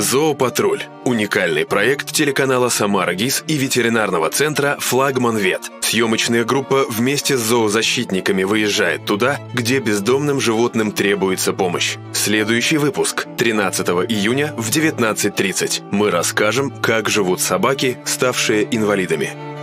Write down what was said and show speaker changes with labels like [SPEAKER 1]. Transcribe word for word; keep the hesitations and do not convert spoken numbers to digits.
[SPEAKER 1] Зоопатруль. Уникальный проект телеканала «Самара ГИС» и ветеринарного центра «Флагман Вет». Съемочная группа вместе с зоозащитниками выезжает туда, где бездомным животным требуется помощь. Следующий выпуск. тринадцатого июня в девятнадцать тридцать. Мы расскажем, как живут собаки, ставшие инвалидами.